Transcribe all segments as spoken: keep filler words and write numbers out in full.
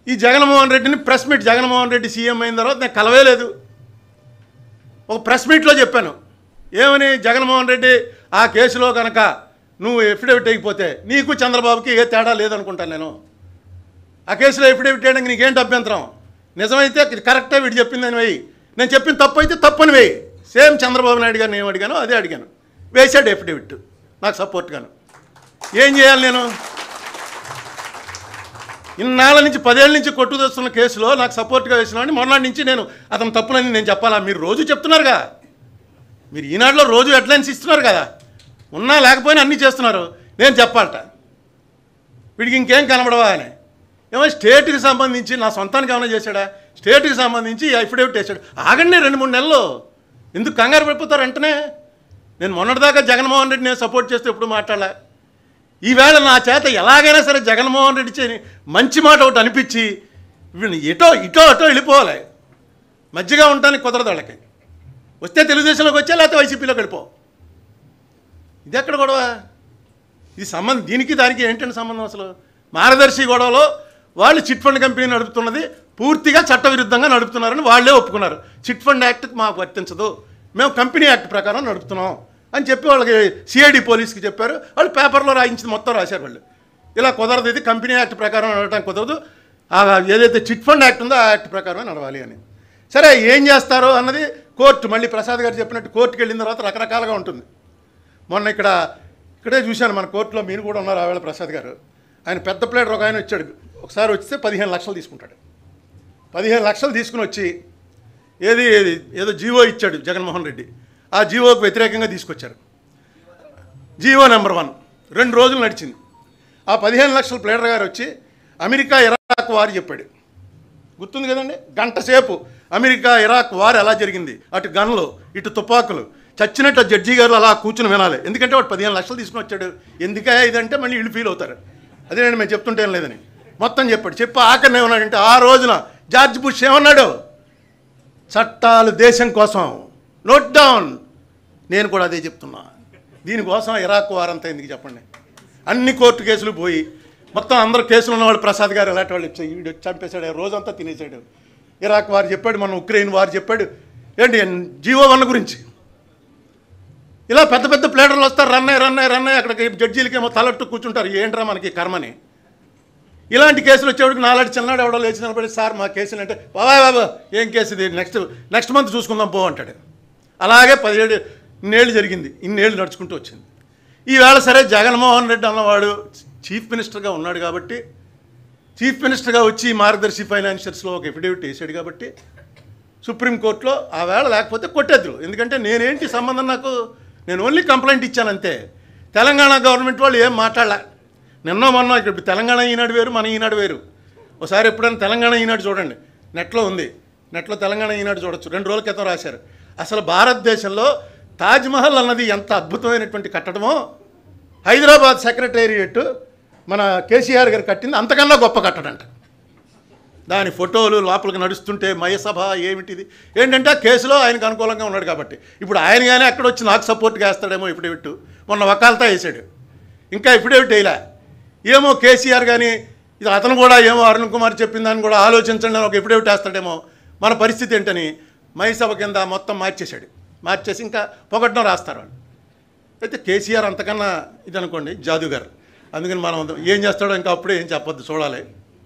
ఈ జగన్మోహన్ రెడ్డిని press meet Jaganmohan Reddy CM అయిన తర్వాత నేను కలవేలేదు. ఒక ప్రెస్ మీట్లో చెప్పాను ఏమని, జగన్మోహన్ రెడ్డి ఆ కేసులో కనుక నువ్వు ఎఫిడవిట్ అయిపోతే నీకు చంద్రబాబుకి ఏ తేడా లేదనుకుంటాను. నేను ఆ కేసులో ఎఫిడవిట్ చేయడానికి నీకేంటి అభ్యంతరం? నిజమైతే కరెక్టే వీడు చెప్పిందని వేయి, నేను చెప్పిన తప్పు అయితే తప్పని వేయి. సేమ్ చంద్రబాబు నాయుడు గారిని ఏం అడిగానో అదే అడిగాను, వేసాడు ఎఫిడవిట్ నాకు సపోర్ట్గాను. ఏం చేయాలి నేను? ఇన్నాళ్ళ నుంచి పదేళ్ళ నుంచి కొట్టుదొస్తున్న కేసులో నాకు సపోర్ట్గా వేసినామని మొన్నటి నుంచి నేను అతను తప్పులని నేను చెప్పాలా? మీరు రోజు చెప్తున్నారుగా, మీరు ఈనాడులో రోజు హెడ్లైన్స్ ఇస్తున్నారు కదా, ఉన్నా లేకపోయినా అన్నీ చేస్తున్నారు. నేను చెప్పాలట వీడికి ఇంకేం కనబడవా అని. ఏమో స్టేట్కి సంబంధించి నా సొంతానికి ఏమైనా చేశాడా? స్టేట్కి సంబంధించి అఫిడవిట్ వేసాడు. ఆగండి రెండు మూడు నెలలు, ఎందుకు కంగారు పడిపోతారు వెంటనే? నేను మొన్నటిదాకా జగన్మోహన్ రెడ్డి నేను సపోర్ట్ చేస్తే ఎప్పుడు మాట్లాడలే. ఈవేళ నా చేత ఎలాగైనా సరే జగన్మోహన్ రెడ్డి చేయని మంచి మాట ఒకటి అనిపించి ఇటో ఇటో అటో వెళ్ళిపోవాలి. మధ్యగా ఉండడానికి కుదరదు వాళ్ళకి. వస్తే తెలుగుదేశంలోకి వచ్చా, లేకపోతే వైసీపీలోకి వెళ్ళిపో. ఇది ఎక్కడ గొడవ? ఇది సంబంధం దీనికి దానికి ఏంటంటే సంబంధం? అసలు మార్గదర్శి గొడవలో వాళ్ళు చిట్ ఫండ్ కంపెనీ నడుపుతున్నది పూర్తిగా చట్టవిరుద్ధంగా నడుపుతున్నారని వాళ్ళే ఒప్పుకున్నారు. చిట్ ఫండ్ యాక్ట్ మాకు వర్తించదు, మేము కంపెనీ యాక్ట్ ప్రకారం నడుపుతున్నాం అని చెప్పి వాళ్ళకి సిఐడి పోలీస్కి చెప్పారు. వాళ్ళు పేపర్లో రాయించింది మొత్తం రాశారు. వాళ్ళు ఇలా కుదరదు, ఇది కంపెనీ యాక్ట్ ప్రకారం నడవడానికి కుదరదు, ఏదైతే చిట్ ఫండ్ యాక్ట్ ఉందో ఆ యాక్ట్ ప్రకారమే నడవాలి అని. సరే ఏం చేస్తారో అన్నది కోర్టు, మళ్ళీ ప్రసాద్ గారు చెప్పినట్టు కోర్టుకి వెళ్ళిన తర్వాత రకరకాలుగా ఉంటుంది. మొన్న ఇక్కడ ఇక్కడే చూశాను మన కోర్టులో, మీరు కూడా ఉన్నారు ఆవేళ ప్రసాద్ గారు. ఆయన పెద్ద ప్లేటర్ ఒక ఆయన వచ్చాడు, ఒకసారి వస్తే పదిహేను లక్షలు తీసుకుంటాడు. పదిహేను లక్షలు తీసుకుని వచ్చి ఏది ఏది ఏదో జీవో ఇచ్చాడు జగన్మోహన్ రెడ్డి, ఆ జీవోకు వ్యతిరేకంగా తీసుకొచ్చారు. జీవో నెంబర్ వన్ రెండు రోజులు నడిచింది. ఆ పదిహేను లక్షల ప్లేటర్ గారు వచ్చి అమెరికా ఇరాక్ వారు చెప్పాడు, గుర్తుంది కదండి, గంట సేపు అమెరికా ఇరాక్ వారు ఎలా జరిగింది, అటు గన్లు ఇటు తుపాకులు, చచ్చినట్టు జడ్జి గారు అలా కూర్చుని వినాలి. ఎందుకంటే వాడు పదిహేను లక్షలు తీసుకుని వచ్చాడు, ఎందుకే ఇదంటే మళ్ళీ వీళ్ళు ఫీల్ అవుతారు. అదే నేను మేము చెప్తుంటేం లేదని మొత్తం చెప్పాడు. చెప్పి ఆఖరిని ఏమన్నాడంటే, ఆ రోజున జార్జ్ బుష్ ఏమన్నాడు, చట్టాలు దేశం కోసం, నోట్ డౌన్. నేను కూడా అదే చెప్తున్నా. దీనికోసం ఇరాక్ వారంతా ఎందుకు చెప్పండి? అన్ని కోర్టు కేసులు పోయి మొత్తం అందరు కేసులు ఉన్నవాళ్ళు ప్రసాద్ గారు ఎలాంటి వాళ్ళు వచ్చాయి, వీడు చంపేశాడు, రోజంతా తినేసాడు. ఇరాక్ వారు చెప్పాడు, మన ఉక్రెయిన్ వారు చెప్పాడు, ఏంటి జీవో వన్ గురించి. ఇలా పెద్ద పెద్ద ప్లేటర్లు వస్తారు, రన్నయ్య రన్నయ్య రన్నయ్య అక్కడికి జడ్జీలకేమో తలట్టు కూర్చుంటారు, ఏంట్రా మనకి కర్మని. ఇలాంటి కేసులు వచ్చేవాడికి నాలాంటి చిన్ననాడు ఎవడో లేచి నిలబడి, సార్ మా కేసులు అంటే, బాబాయ్ బాబా ఏం కేసు ఇది, నెక్స్ట్ నెక్స్ట్ మంత్ చూసుకుందాం పో అంటాడు. అలాగే పదిహేడు ఇన్నేళ్ళు జరిగింది, ఇన్నేళ్ళు నడుచుకుంటూ వచ్చింది. ఈవేళ సరే జగన్మోహన్ రెడ్డి అన్నవాడు చీఫ్ మినిస్టర్గా ఉన్నాడు కాబట్టి, చీఫ్ మినిస్టర్గా వచ్చి మార్గదర్శి ఫైనాన్షియల్స్లో ఒక ఎఫిడవిట్ వేసాడు కాబట్టి సుప్రీంకోర్టులో ఆ వేళ లేకపోతే కొట్టేద్దరు. ఎందుకంటే నేనేంటి సంబంధం, నాకు నేను ఓన్లీ కంప్లైంట్ ఇచ్చాను అంతే. తెలంగాణ గవర్నమెంట్ వాళ్ళు ఏం మాట్లాడలే. నిన్న మొన్న ఇక్కడ తెలంగాణ ఈనాడు వేరు, మన ఈనాడు వేరు. ఒకసారి ఎప్పుడైనా తెలంగాణ ఈనాడు చూడండి, నెట్లో ఉంది, నెట్లో తెలంగాణ ఈనాడు చూడొచ్చు. రెండు రోజుల క్రితం రాశారు, అసలు భారతదేశంలో తాజ్మహల్ అన్నది ఎంత అద్భుతమైనటువంటి కట్టడమో, హైదరాబాద్ సెక్రటేరియట్ మన కేసీఆర్ గారు కట్టింది అంతకన్నా గొప్ప కట్టడంట. దాని ఫోటోలు లోపలికి నడుస్తుంటే మయసభ ఏమిటిది ఏంటంటే కేసులో ఆయనకు అనుకూలంగా ఉన్నాడు కాబట్టి. ఇప్పుడు ఆయన కానీ అక్కడ వచ్చి నాకు సపోర్ట్గా వేస్తాడేమో ఎఫిడవిట్. మొన్న వకాల్తా వేసాడు, ఇంకా ఎఫిడవిట్ వేయలే. ఏమో కేసీఆర్ కానీ ఇది అతను కూడా ఏమో అరుణ్ కుమార్ చెప్పిన దాన్ని కూడా ఆలోచించండి అని ఒక ఎఫిడవిట్ వేస్తాడేమో, మన పరిస్థితి ఏంటని మయసభ కింద మొత్తం మార్చేశాడు. మార్చేసి ఇంకా పొగట్టడం రాస్తారు వాళ్ళు. అయితే కేసీఆర్ అంతకన్నా ఇది అనుకోండి జాదుగారు. అందుకని మనం ఏం చేస్తాడో ఇంకా అప్పుడే ఏం చెప్పొద్దు, చూడాలి.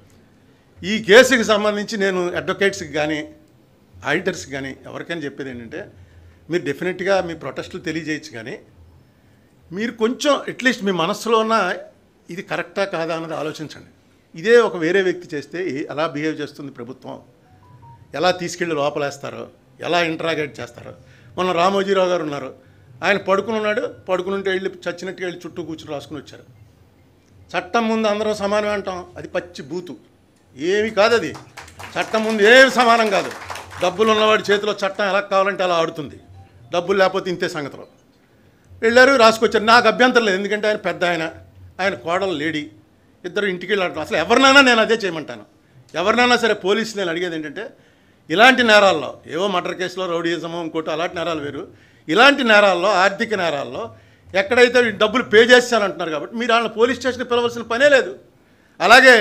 ఈ కేసుకి సంబంధించి నేను అడ్వకేట్స్కి కానీ ఆడిటర్స్కి కానీ ఎవరికైనా చెప్పేది ఏంటంటే, మీరు డెఫినెట్గా మీ ప్రొటెస్టులు తెలియజేయచ్చు, కానీ మీరు కొంచెం అట్లీస్ట్ మీ మనస్సులో ఉన్న ఇది కరెక్టా కాదా అన్నది ఆలోచించండి. ఇదే ఒక వేరే వ్యక్తి చేస్తే ఎలా బిహేవ్ చేస్తుంది ప్రభుత్వం, ఎలా తీసుకెళ్ళి లోపలేస్తారో, ఎలా ఇంటరాగేట్ చేస్తారో. మొన్న రామోజీరావు గారు ఉన్నారు, ఆయన పడుకుని ఉన్నాడు, పడుకుని ఉంటే వెళ్ళి చచ్చినట్టుగా వెళ్ళి చుట్టూ కూర్చుని రాసుకుని వచ్చారు. చట్టం ముందు అందరం సమానమే అంటాం, అది పచ్చి బూతు, ఏమి కాదు అది. చట్టం ముందు ఏమి సమానం కాదు. డబ్బులు ఉన్నవాడి చేతిలో చట్టం ఎలా కావాలంటే అలా ఆడుతుంది, డబ్బులు లేకపోతే ఇంతే సంగతిలో. వెళ్ళారు, రాసుకొచ్చారు. నాకు అభ్యంతరం లేదు, ఎందుకంటే ఆయన పెద్ద ఆయన, ఆయన కోడలు లేడీ, ఇద్దరు ఇంటికి వెళ్ళారు. అసలు ఎవరినైనా నేను అదే చేయమంటాను. ఎవరినైనా సరే పోలీసు నేను అడిగేది ఏంటంటే, ఇలాంటి నేరాల్లో, ఏవో మర్డర్ కేసులో రౌడీజమో ఇంకోటి అలాంటి నేరాలు వేరు, ఇలాంటి నేరాల్లో ఆర్థిక నేరాల్లో ఎక్కడైతే డబ్బులు పే చేస్తానంటున్నారు కాబట్టి మీరు వాళ్ళని పోలీస్ స్టేషన్కి పిలవాల్సిన పనే లేదు. అలాగే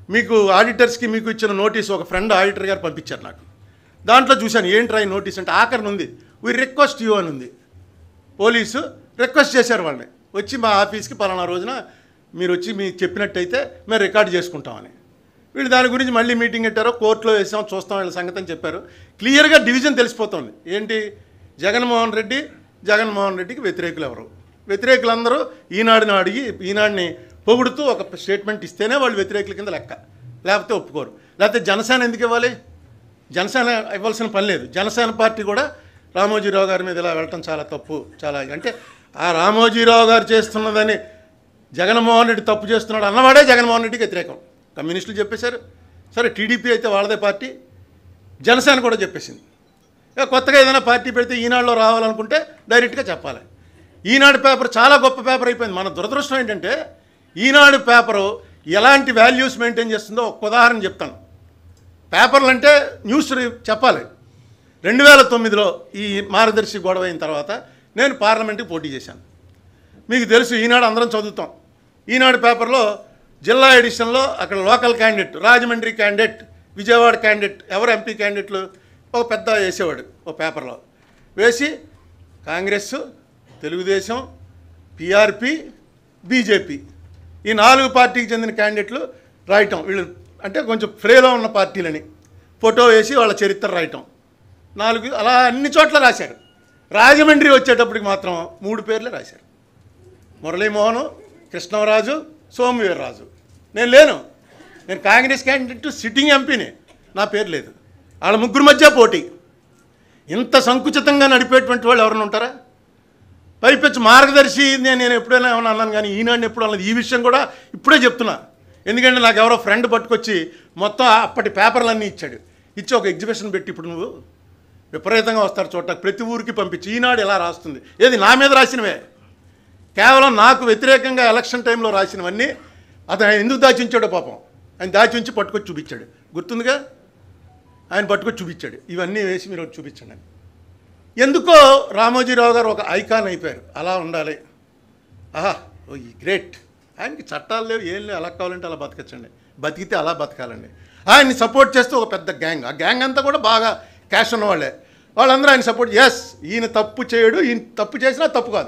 మీకు ఆడిటర్స్కి మీకు ఇచ్చిన నోటీస్ ఒక ఫ్రెండ్ ఆడిటర్ గారు పంపించారు నాకు. దాంట్లో చూశాను ఏంట్రా ఈ నోటీస్ అంటే ఆఖరిని ఉంది వీ రిక్వెస్ట్ యూ అని ఉంది. పోలీసు రిక్వెస్ట్ చేశారు వాళ్ళని, వచ్చి మా ఆఫీస్కి పలానా రోజున మీరు వచ్చి మీకు చెప్పినట్టయితే మేము రికార్డు చేసుకుంటామని. వీళ్ళు దాని గురించి మళ్ళీ మీటింగ్ పెట్టారో కోర్టులో వేసాం చూస్తాం వీళ్ళ సంగతి అని చెప్పారు. క్లియర్గా డివిజన్ తెలిసిపోతుంది. ఏంటి, జగన్మోహన్ రెడ్డి జగన్మోహన్ రెడ్డికి వ్యతిరేకులు ఎవరు, వ్యతిరేకులందరూ ఈనాడుని అడిగి ఈనాడుని పొగుడుతూ ఒక స్టేట్మెంట్ ఇస్తేనే వాళ్ళు వ్యతిరేకుల కింద లెక్క, లేకపోతే ఒప్పుకోరు. లేకపోతే జనసేన ఎందుకు ఇవ్వాలి, జనసేన ఇవ్వాల్సిన పని లేదు. జనసేన పార్టీ కూడా రామోజీరావు గారి మీద ఇలా వెళ్ళటం చాలా తప్పు. చాలా అంటే ఆ రామోజీరావు గారు చేస్తున్నదని జగన్మోహన్ రెడ్డి తప్పు చేస్తున్నాడు అన్నవాడే జగన్మోహన్ రెడ్డికి వ్యతిరేకం. కమ్యూనిస్టులు చెప్పేశారు. సరే టీడీపీ అయితే వాళ్ళదే పార్టీ, జనసేన కూడా చెప్పేసింది. ఇక కొత్తగా ఏదైనా పార్టీ పెడితే ఈనాడులో రావాలనుకుంటే డైరెక్ట్గా చెప్పాలి. ఈనాడు పేపర్ చాలా గొప్ప పేపర్ అయిపోయింది. మన దురదృష్టం ఏంటంటే ఈనాడు పేపరు ఎలాంటి వాల్యూస్ మెయింటైన్ చేస్తుందో ఒక ఉదాహరణ చెప్తాను. పేపర్లు అంటే న్యూస్ చెప్పాలి. రెండు వేల తొమ్మిదిలో ఈ మార్గదర్శి గొడవ అయిన తర్వాత నేను పార్లమెంట్కి పోటీ చేశాను. మీకు తెలుసు, ఈనాడు అందరం చదువుతాం. ఈనాడు పేపర్లో జిల్లా ఎడిషన్లో అక్కడ local candidate, Rajahmundry candidate, Vijayawada candidate, ఎవరు ఎంపీ క్యాండిడేట్లు ఒక పెద్ద వేసేవాడు ఒక పేపర్లో వేసి కాంగ్రెస్, తెలుగుదేశం, పిఆర్పి, బీజేపీ ఈ నాలుగు పార్టీకి చెందిన క్యాండిడేట్లు రాయటం. వీళ్ళు అంటే కొంచెం ఫ్రేలో ఉన్న పార్టీలని ఫోటో వేసి వాళ్ళ చరిత్ర రాయటం. నాలుగు అలా అన్ని చోట్ల రాశారు. రాజమండ్రి వచ్చేటప్పటికి మాత్రం మూడు పేర్లే రాశారు, మురళీమోహన్, కృష్ణరాజు, సోమవీర్రాజు. నేను లేను, నేను కాంగ్రెస్ క్యాండిడేట్, సిట్టింగ్ ఎంపీని, నా పేరు లేదు. వాళ్ళ ముగ్గురు మధ్య పోటీ. ఇంత సంకుచితంగా నడిపేటువంటి వాళ్ళు ఎవరైనా ఉంటారా? పైపెచ్చు మార్గదర్శి నేను నేను ఎప్పుడైనా ఏమన్నా అన్నాను, కానీ ఈనాడు ఎప్పుడు అన్నది ఈ విషయం కూడా ఇప్పుడే చెప్తున్నా. ఎందుకంటే నాకు ఎవరో ఫ్రెండ్ పట్టుకొచ్చి మొత్తం అప్పటి పేపర్లన్నీ ఇచ్చాడు. ఇచ్చి ఒక ఎగ్జిబిషన్ పెట్టి ఇప్పుడు నువ్వు విపరీతంగా వస్తారు చూడటానికి, ప్రతి ఊరికి పంపించి ఈనాడు ఎలా రాస్తుంది, ఏది నా మీద రాసినవే, కేవలం నాకు వ్యతిరేకంగా ఎలక్షన్ టైంలో రాసినవన్నీ అతను ఎందుకు దాచి ఉంచాడో పాపం, ఆయన దాచి ఉంచి పట్టుకొచ్చి చూపించాడు. గుర్తుందిగా, ఆయన పట్టుకొచ్చి చూపించాడు. ఇవన్నీ వేసి మీరు చూపించండి అని. ఎందుకో రామోజీరావు గారు ఒక ఐకాన్ అయిపోయారు. అలా ఉండాలి, ఆహా ఓ ఈ గ్రేట్, ఆయనకి చట్టాలు లేవు ఏం లేవు, అలా కావాలంటే అలా బతకచ్చండి, బతికితే అలా బతకాలండి. ఆయన్ని సపోర్ట్ చేస్తూ ఒక పెద్ద గ్యాంగ్, ఆ గ్యాంగ్ అంతా కూడా బాగా క్యాష్ ఉన్నవాళ్ళే. వాళ్ళందరూ ఆయన సపోర్ట్, ఎస్ ఈయన తప్పు చేయడు, ఈయన తప్పు చేసినా తప్పు కాదు,